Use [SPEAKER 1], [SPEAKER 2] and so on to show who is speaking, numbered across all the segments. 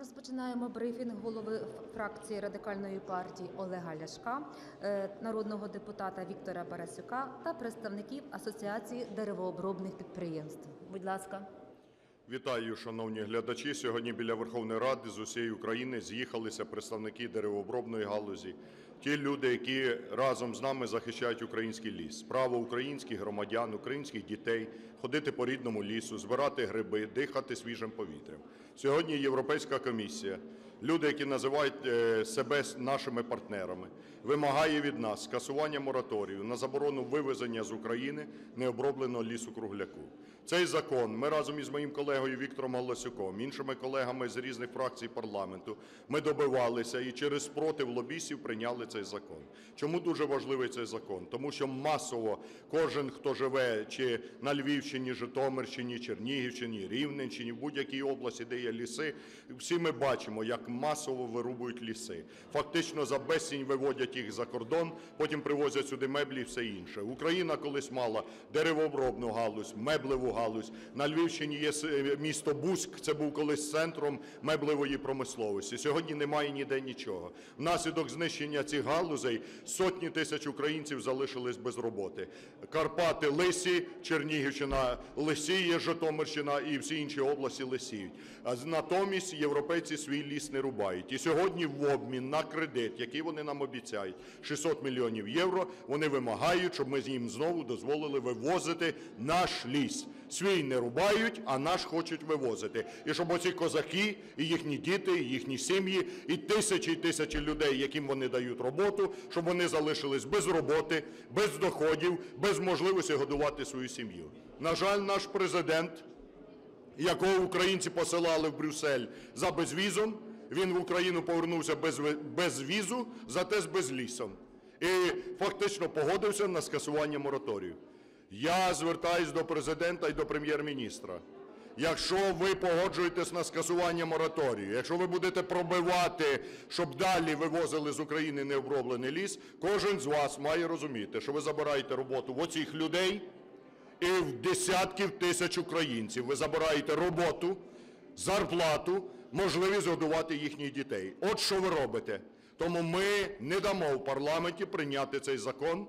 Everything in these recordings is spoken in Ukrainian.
[SPEAKER 1] розпочинаємо брифінг голови фракції Радикальної партії Олега Ляшка, народного депутата Віктора Парасюка та представників Асоціації деревообробних підприємств. Будь ласка.
[SPEAKER 2] Вітаю, шановні глядачі. Сьогодні біля Верховної Ради з усієї України з'їхалися представники деревообробної галузі. Ті люди, які разом з нами захищають український ліс. Право українських громадян, українських дітей ходити по рідному лісу, збирати гриби, дихати свіжим повітрям. Сьогодні Європейська комісія, люди, які називають себе нашими партнерами, вимагає від нас скасування мораторію на заборону вивезення з України необробленого лісу-кругляку. Цей закон ми разом із моїм колегою Віктором Галасюком, іншими колегами з різних фракцій парламенту, ми добивалися і через спротив лобістів прийняли цей закон. Чому дуже важливий цей закон? Тому що масово кожен, хто живе чи на Львівщині, Житомирщині, Чернігівщині, Рівненщині, в будь-якій області, де є ліси, всі ми бачимо, як масово вирубують ліси. Фактично за безцінь виводять їх за кордон, потім привозять сюди меблі і все інше. Україна колись мала деревообробну галузь, меблеву галузь. На Львівщині є місто Буськ, це був колись центром меблевої промисловості. Сьогодні немає ніде нічого. Внаслідок знищення цих галузей сотні тисяч українців залишились без роботи. Карпати лисі, Чернігівщина лисіє, Житомирщина і всі інші області лисіють. А натомість європейці свій ліс не рубають. І сьогодні в обмін на кредит, який вони нам обіцяють, 600 мільйонів євро, вони вимагають, щоб ми їм знову дозволили вивозити наш ліс. Свій не рубають, а наш хочуть вивозити. І щоб оці козаки, і їхні діти, і їхні сім'ї, і тисячі людей, яким вони дають роботу, щоб вони залишились без роботи, без доходів, без можливості годувати свою сім'ю. На жаль, наш президент, якого українці посилали в Брюссель за безвізом, він в Україну повернувся без візу, зате з безлісом. І фактично погодився на скасування мораторію. Я звертаюсь до Президента і до Прем'єр-міністра. Якщо ви погоджуєтесь на скасування мораторію, якщо ви будете пробивати, щоб далі вивозили з України необроблений ліс, кожен з вас має розуміти, що ви забираєте роботу в оцих людей і в десятків тисяч українців. Ви забираєте роботу, зарплату, можливість годувати їхніх дітей. От що ви робите. Тому ми не дамо в парламенті прийняти цей закон.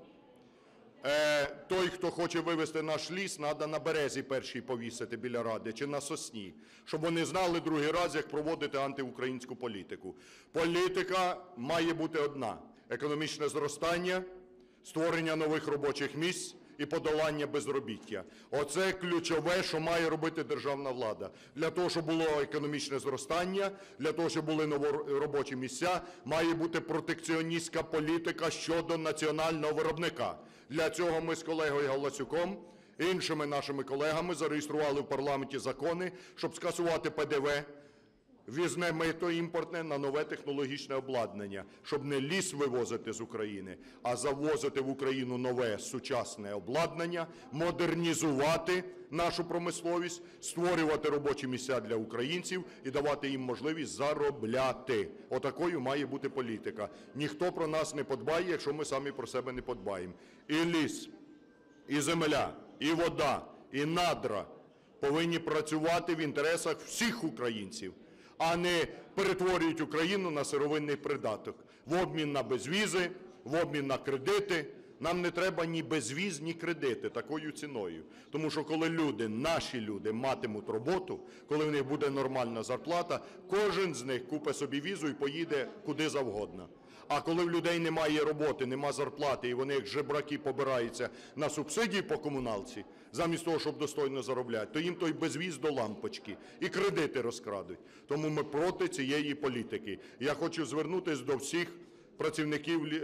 [SPEAKER 2] Той, хто хоче вивезти наш ліс, треба на березі першій повісити біля Ради чи на сосні, щоб вони знали другий раз, як проводити антиукраїнську політику. Політика має бути одна – економічне зростання, створення нових робочих місць і подолання безробіття. Оце ключове, що має робити державна влада. Для того, щоб було економічне зростання, для того, щоб були нові робочі місця, має бути протекціоністська політика щодо національного виробника. Для цього ми з колегою Галасюком, іншими нашими колегами зареєстрували в парламенті закони, щоб скасувати ПДВ, ввізне мито імпортне на нове технологічне обладнання, щоб не ліс вивозити з України, а завозити в Україну нове сучасне обладнання, модернізувати нашу промисловість, створювати робочі місця для українців і давати їм можливість заробляти. Отакою має бути політика. Ніхто про нас не подбає, якщо ми самі про себе не подбаємо. І ліс, і земля, і вода, і надра повинні працювати в інтересах всіх українців, а не перетворюють Україну на сировинний придаток. В обмін на безвізи, в обмін на кредити. Нам не треба ні безвіз, ні кредити такою ціною. Тому що коли люди, наші люди, матимуть роботу, коли в них буде нормальна зарплата, кожен з них купить собі візу і поїде куди завгодно. А коли в людей немає роботи, немає зарплати, і вони як жебраки побираються на субсидії по комуналці, замість того, щоб достойно заробляти, то їм той безвіз до лампочки і кредити розкрадуть. Тому ми проти цієї політики. Я хочу звернутися до всіх працівників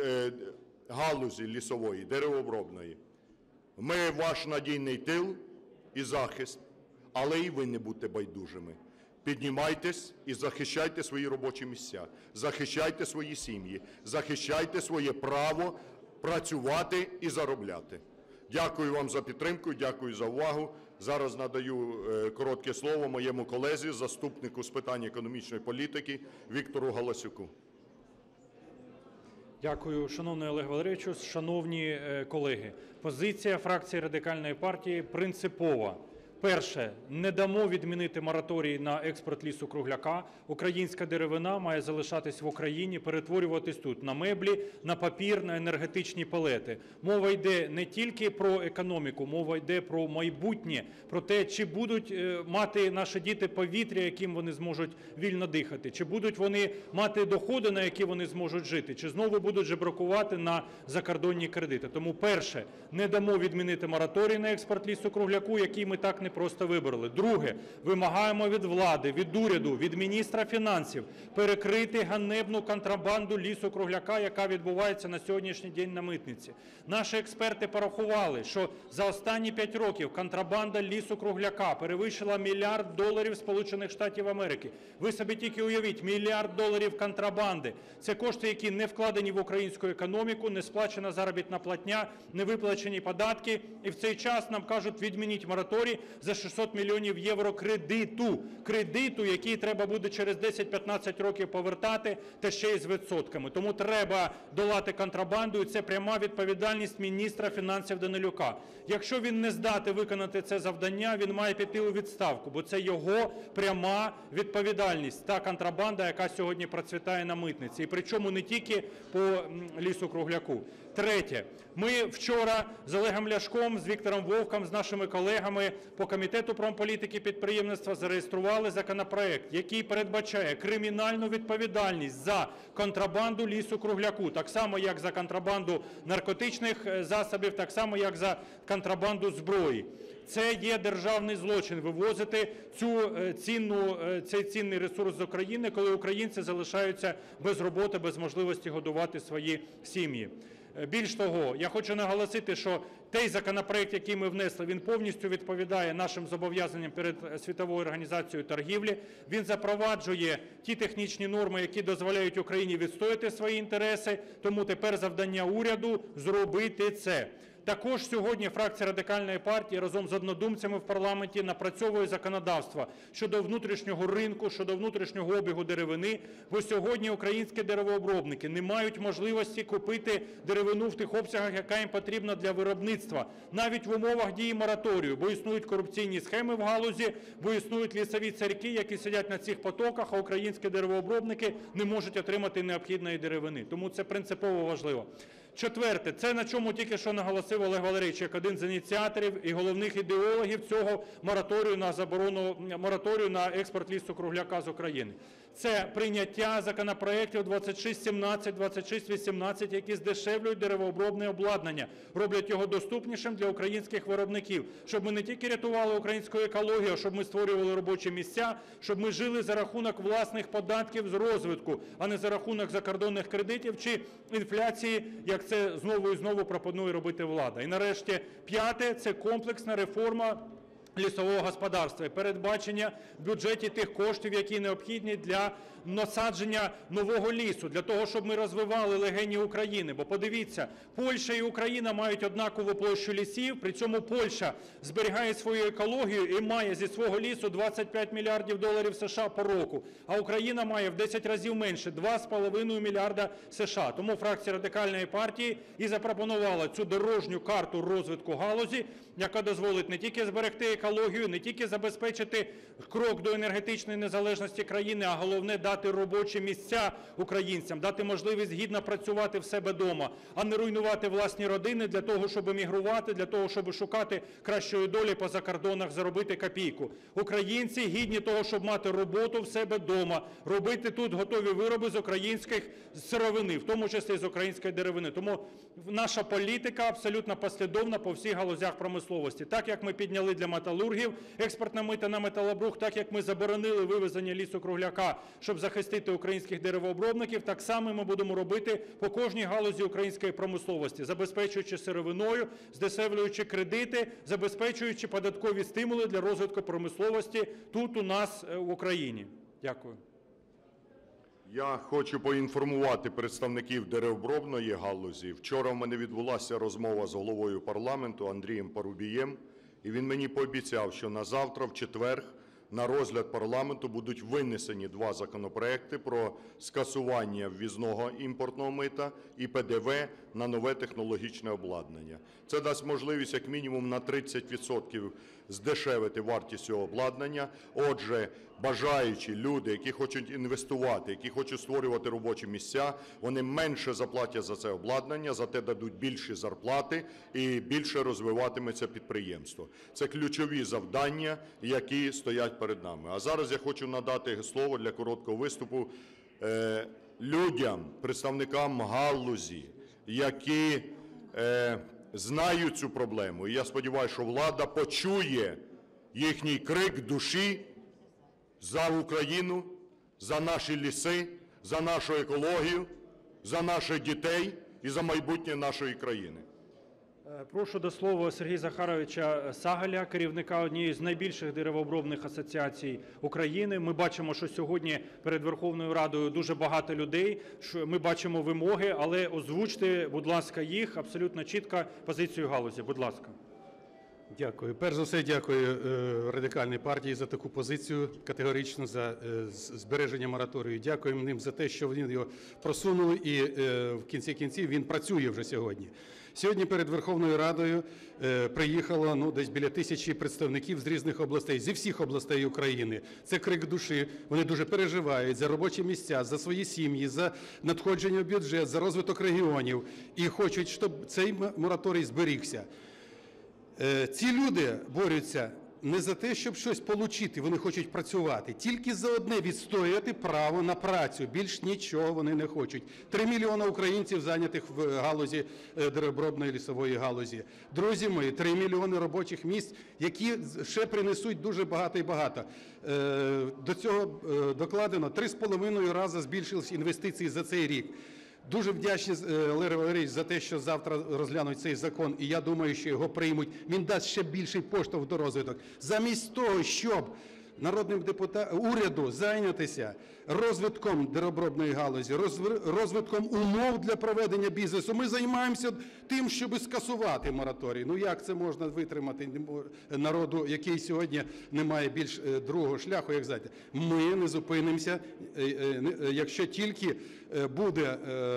[SPEAKER 2] галузі лісової, деревообробної. Ми ваш надійний тил і захист, але і ви не будьте байдужими. Піднімайтесь і захищайте свої робочі місця, захищайте свої сім'ї, захищайте своє право працювати і заробляти. Дякую вам за підтримку, дякую за увагу. Зараз надаю коротке слово моєму колезі, заступнику з питань економічної політики Віктору Галасюку.
[SPEAKER 3] Дякую, шановний Олег Валерійович. Шановні колеги, позиція фракції Радикальної партії принципова. Перше, не дамо відмінити мораторій на експорт лісу-кругляка. Українська деревина має залишатись в Україні, перетворюватись тут на меблі, на папір, на енергетичні пелети. Мова йде не тільки про економіку, мова йде про майбутнє, про те, чи будуть мати наші діти повітря, яким вони зможуть вільно дихати, чи будуть вони мати доходи, на які вони зможуть жити, чи знову будуть жебракувати на закордонні кредити. Тому перше, не дамо відмінити мораторій на експорт лісу-кругляку, який ми так не просто вибороли. Друге, вимагаємо від влади, від уряду, від міністра фінансів перекрити ганебну контрабанду лісу-кругляка, яка відбувається на сьогоднішній день на митниці. Наші експерти порахували, що за останні 5 років контрабанда лісу-кругляка перевищила $1 мільярд Сполучених Штатів Америки. Ви собі тільки уявіть, $1 мільярд контрабанди. Це кошти, які не вкладені в українську економіку, не сплачена заробітна платня, не виплачені податки. І в цей час нам кажуть, відмініть мораторій за 600 мільйонів євро кредиту, який треба буде через 10-15 років повертати, та ще й з відсотками. Тому треба долати контрабанду, і це пряма відповідальність міністра фінансів Данилюка. Якщо він не здатний виконати це завдання, він має піти у відставку, бо це його пряма відповідальність, та контрабанда, яка сьогодні процвітає на митниці. І причому не тільки по лісу-кругляку. Третє. Ми вчора з Олегом Ляшком, з Віктором Вовком, з нашими колегами по Комітету промполітики підприємництва зареєстрували законопроект, який передбачає кримінальну відповідальність за контрабанду лісу-кругляку, так само, як за контрабанду наркотичних засобів, так само, як за контрабанду зброї. Це є державний злочин – вивозити цей цінний ресурс з України, коли українці залишаються без роботи, без можливості годувати свої сім'ї. Більш того, я хочу наголосити, що той законопроект, який ми внесли, він повністю відповідає нашим зобов'язанням перед Світовою організацією торгівлі. Він запроваджує ті технічні норми, які дозволяють Україні відстояти свої інтереси. Тому тепер завдання уряду – зробити це. Також сьогодні фракція Радикальної партії разом з однодумцями в парламенті напрацьовує законодавство щодо внутрішнього ринку, щодо внутрішнього обігу деревини, бо сьогодні українські деревообробники не мають можливості купити деревину в тих обсягах, яка їм потрібна для виробництва, навіть в умовах дії мораторію, бо існують корупційні схеми в галузі, бо існують лісові царьки, які сидять на цих потоках, а українські деревообробники не можуть отримати необхідної деревини. Тому це принципово важливо. Четверте. Це на чому тільки що наголосив Олег Валерійович, як один з ініціаторів і головних ідеологів цього мораторію на експорт лісу-кругляка з України. Це прийняття законопроєктів 2617, 2618, які здешевлюють деревообробне обладнання, роблять його доступнішим для українських виробників, щоб ми не тільки рятували українську екологію, а щоб ми створювали робочі місця, щоб ми жили за рахунок власних податків з розвитку, а не за рахунок закордонних кредитів чи інфляції, як це знову і знову пропонує робити влада. І нарешті, п'яте – це комплексна реформа лісового господарства і передбачення в бюджеті тих коштів, які необхідні для насадження нового лісу, для того, щоб ми розвивали легені України. Бо подивіться, Польща і Україна мають однакову площу лісів, при цьому Польща зберігає свою екологію і має зі свого лісу $25 мільярдів США по року, а Україна має в 10 разів менше – $2,5 мільярда США. Тому фракція Радикальної партії і запропонувала цю дорожню карту розвитку галузі, яка дозволить не тільки зберегти екологію, не тільки забезпечити крок до енергетичної незалежності країни, а головне – дати робочі місця українцям, дати можливість гідно працювати в себе вдома, а не руйнувати власні родини для того, щоб емігрувати, для того, щоб шукати кращої долі по закордонах, заробити копійку. Українці гідні того, щоб мати роботу в себе вдома, робити тут готові вироби з українських сировини, в тому числі з української деревини. Тому наша політика абсолютно послідовна по всіх галузях промисловості. Так, як ми підняли для металургів експортне мито на металобрухт, так, як ми заборонили вивезення лісу-кругляка, щоб захистити українських деревообробників, так само ми будемо робити по кожній галузі української промисловості, забезпечуючи сировиною, здешевлюючи кредити, забезпечуючи податкові стимули для розвитку промисловості тут у нас в Україні. Дякую.
[SPEAKER 2] Я хочу поінформувати представників деревообробної галузі. Вчора в мене відбулася розмова з головою парламенту Андрієм Парубієм, і він мені пообіцяв, що на завтра, в четвер, на розгляд парламенту будуть винесені 2 законопроекти про скасування ввізного імпортного мита і ПДВ на нове технологічне обладнання. Це дасть можливість як мінімум на 30% здешевити вартість цього обладнання. Отже, бажаючі люди, які хочуть інвестувати, які хочуть створювати робочі місця, вони менше заплатять за це обладнання, зате дадуть більші зарплати і більше розвиватиметься підприємство. Це ключові завдання, які стоять перед нами. А зараз я хочу надати слово для короткого виступу людям, представникам галузі, які знають цю проблему. І я сподіваюся, що влада почує їхній крик душі за Україну, за наші ліси, за нашу екологію, за наших дітей і за майбутнє нашої країни.
[SPEAKER 3] Прошу до слова Сергія Захаровича Сагаля, керівника однієї з найбільших деревообробних асоціацій України. Ми бачимо, що сьогодні перед Верховною Радою дуже багато людей, ми бачимо вимоги, але озвучте, будь ласка, їх абсолютно чітко позицію галузі. Будь ласка.
[SPEAKER 4] Дякую. Перш за все, дякую Радикальній партії за таку позицію категоричну, за збереження мораторію. Дякуємо їм за те, що вони його просунули і в кінці кінців він працює вже сьогодні. Сьогодні перед Верховною Радою приїхало десь біля 1000 представників з різних областей, зі всіх областей України. Це крик душі, вони дуже переживають за робочі місця, за свої сім'ї, за надходження в бюджет, за розвиток регіонів і хочуть, щоб цей мораторій зберігся. Ці люди борються не за те, щоб щось отримати, вони хочуть працювати. Тільки за одне – відстояти право на працю. Більш нічого вони не хочуть. 3 мільйони українців зайнятих в галузі деревообробної лісової галузі. Друзі мої, 3 мільйони робочих місць, які ще принесуть дуже багато і багато. До цього докладено 3,5 рази збільшились інвестиції за цей рік. Дуже вдячні, Валерій Валерійович, за те, що завтра розглянуть цей закон, і я думаю, що його приймуть. Він дасть ще більший поштовх до розвитку. Замість того, щоб народним депутатам, уряду зайнятися розвитком деревообробної галузі, розвитком умов для проведення бізнесу, ми займаємося тим, щоб скасувати мораторій. Як це можна витримати народу, який сьогодні не має більш другого шляху, як знаєте? Ми не зупинимося, якщо тільки буде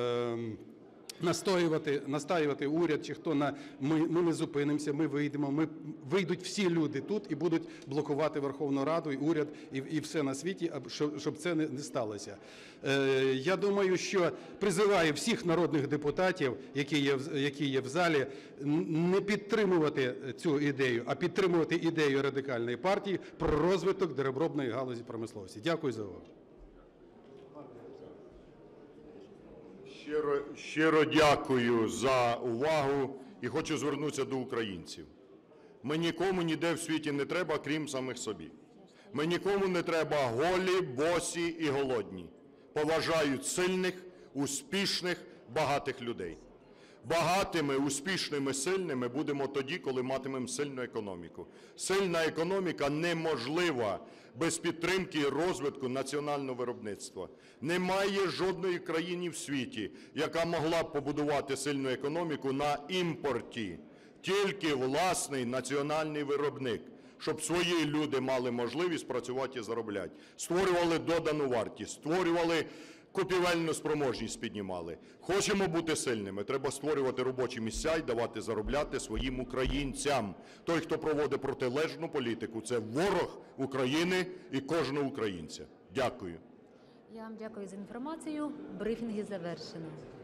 [SPEAKER 4] настоювати уряд чи хто ми не зупинимося, ми вийдемо, вийдуть всі люди тут і будуть блокувати Верховну Раду, і уряд, і все на світі, щоб це не сталося. Я думаю, що призиваю всіх народних депутатів, які є в залі, не підтримувати цю ідею, а підтримувати ідею Радикальної партії про розвиток деревообробної галузі промисловості. Дякую за увагу.
[SPEAKER 2] Щиро дякую за увагу і хочу звернутися до українців. Ми нікому ніде в світі не треба, крім самих собі. Ми нікому не треба голі, босі і голодні. Поважають сильних, успішних, багатих людей. Багатими, успішними, сильними будемо тоді, коли матимемо сильну економіку. Сильна економіка неможлива без підтримки і розвитку національного виробництва. Немає жодної країни в світі, яка могла б побудувати сильну економіку на імпорті. Тільки власний національний виробник, щоб свої люди мали можливість працювати і заробляти. Створювали додану вартість, створювали купівельну спроможність піднімали. Хочемо бути сильними, треба створювати робочі місця і давати заробляти своїм українцям. Той, хто проводить протилежну політику, це ворог України і кожного українця. Дякую.
[SPEAKER 1] Я вам дякую за інформацію. Брифінги завершено.